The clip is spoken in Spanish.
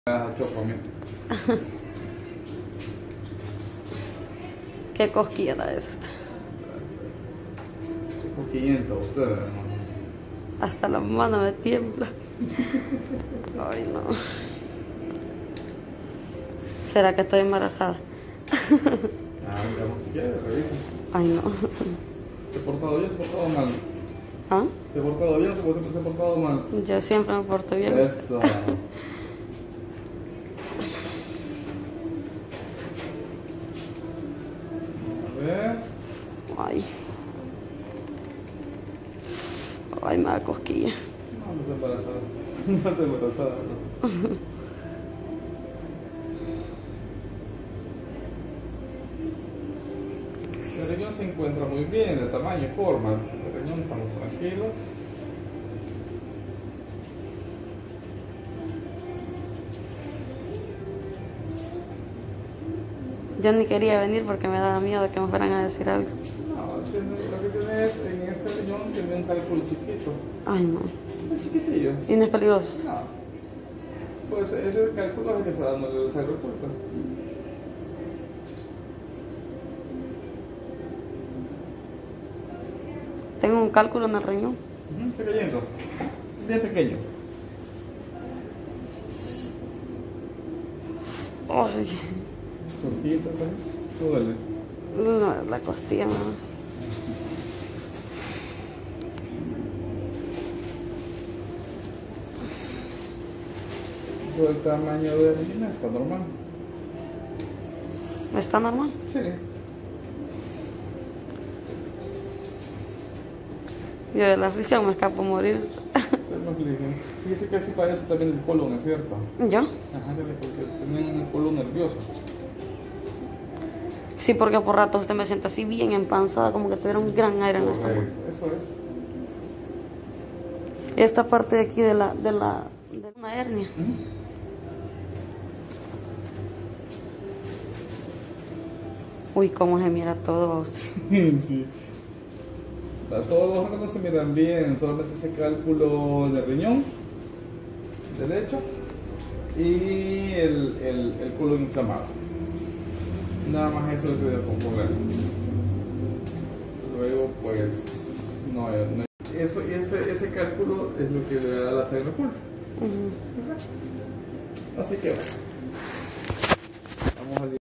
Qué cosquilla eso. Cosquillenta usted, hermano. Hasta la mano me tiembla. Ay, no. ¿Será que estoy embarazada? Digamos, si quiere, revisa. Ay, no. ¿Se ha portado bien, se ha portado mal? ¿Ah? ¿Se ha portado bien, se ha portado mal? Yo siempre me porto bien. Eso. A ver. Ay. Ay, me da cosquilla. No, no está embarazada. No está embarazada, no. El riñón se encuentra muy bien, de tamaño y forma. El riñón estamos tranquilos. Yo ni quería venir porque me daba miedo de que me fueran a decir algo. No, lo que tienes en este riñón tiene un cálculo chiquito. Ay, no. Es chiquitillo. ¿Y no es peligroso? No. Pues ese cálculo es el que está dando el sangre oculta. Tengo un cálculo en el riñón. Pequeñito. Bien pequeño. Ay. Sosquita también. ¿Tú duele? No, la costilla, no. Por el tamaño de la orina está normal. ¿Está normal? Sí. Yo de la aflicción me escapo a morir. Sí, no aflige. Fíjese que así parece también el colon, ¿es cierto? ¿Yo? Ajá, tienen un colon nervioso. Sí, porque por rato usted me siente así bien empanzada, como que tuviera un gran aire en la estómago. Eso es. Esta parte de aquí de una hernia. Uy, cómo se mira todo a usted. Sí. Todos los órganos se miran bien, solamente ese cálculo del riñón derecho y el colon inflamado. Nada más eso es lo que debe componer. Luego, pues, no eso y ese cálculo es lo que le da la sangre oculta. Así que bueno. Vamos a